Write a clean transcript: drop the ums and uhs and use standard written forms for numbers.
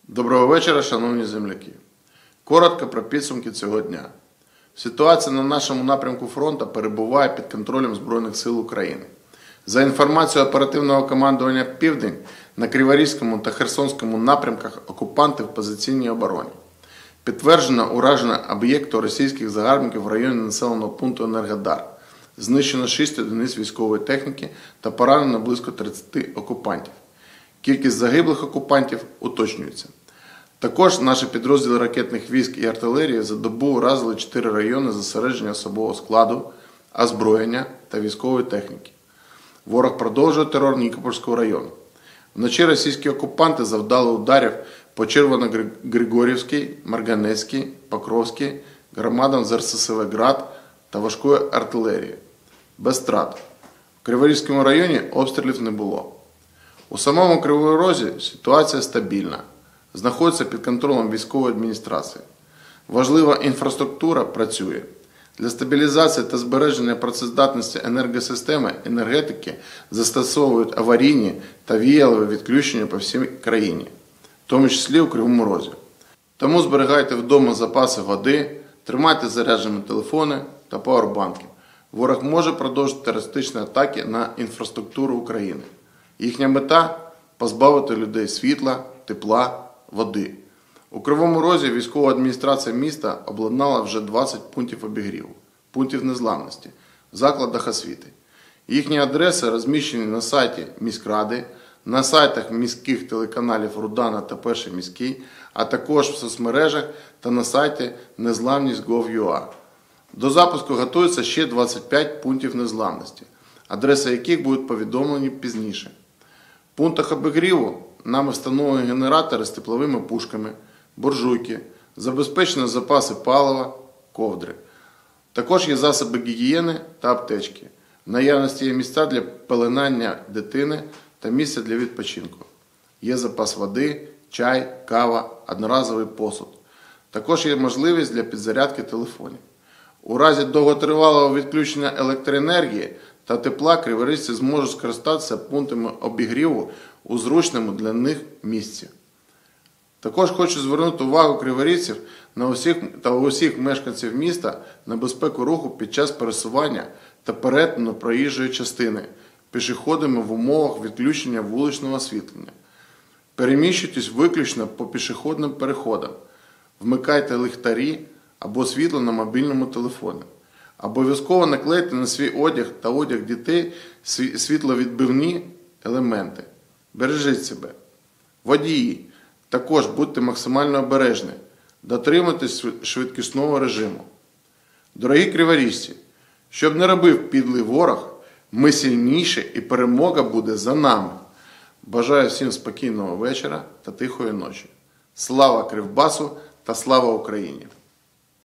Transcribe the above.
Доброго вечора, шановні земляки. Коротко про підсумки цього дня. Ситуація на нашому напрямку фронту перебуває під контролем Збройних сил України. За інформацією оперативного командування «Південь», на Криворізькому та Херсонському напрямках окупанти в позиційній обороні. Підтверджено ураження об'єкту російських загарбників в районі населеного пункту Енергодар. Знищено 6 одиниць військової техніки та поранено близько 30 окупантів. Кількість загиблих окупантів уточнюється. Також наші підрозділи ракетних військ і артилерії за добу уразили 4 райони зосередження особового складу, озброєння та військової техніки. Ворог продовжує терор Нікопольського району. Вночі російські окупанти завдали ударів по Червоногригорівській, Марганецькій, Покровській, громадам з РССВ «Град» та важкої артилерії. Без втрат. В Криворізькому районі обстрілів не було. У самому Кривому Розі ситуація стабільна. Знаходиться під контролем військової адміністрації. Важлива інфраструктура працює. Для стабілізації та збереження працездатності енергосистеми енергетики застосовують аварійні та віялові відключення по всій країні, в тому числі у Кривому Розі. Тому зберігайте вдома запаси води, тримайте заряджені телефони та пауербанки. Ворог може продовжити терористичні атаки на інфраструктуру України. Їхня мета – позбавити людей світла, тепла, води. У Кривому Розі військова адміністрація міста обладнала вже 20 пунктів обігріву, пунктів незламності, в закладах освіти. Їхні адреси розміщені на сайті міськради, на сайтах міських телеканалів «Рудана» та «Перший міський», а також в соцмережах та на сайті незламність.gov.ua. До запуску готується ще 25 пунктів незламності, адреси яких будуть повідомлені пізніше. В пунктах обігріву нами встановлені генератори з тепловими пушками, буржуйки, забезпечені запаси палива, ковдри. Також є засоби гігієни та аптечки. В наявності є місця для пеленання дитини та місця для відпочинку. Є запас води, чай, кава, одноразовий посуд. Також є можливість для підзарядки телефонів. У разі довготривалого відключення електроенергії та тепла криворіжці зможуть скористатися пунктами обігріву у зручному для них місці. Також хочу звернути увагу криворіжців та усіх мешканців міста на безпеку руху під час пересування та перетину проїжджої частини пішоходами в умовах відключення вуличного освітлення. Переміщуйтесь виключно по пішохідним переходам. Вмикайте ліхтарі або світло на мобільному телефоні. Обов'язково наклейте на свій одяг та одяг дітей світловідбивні елементи. Бережіть себе. Водії, також будьте максимально обережні. Дотримуйтесь швидкісного режиму. Дорогі криворіжці, щоб не робив підлий ворог, ми сильніші і перемога буде за нами. Бажаю всім спокійного вечора та тихої ночі. Слава Кривбасу та слава Україні!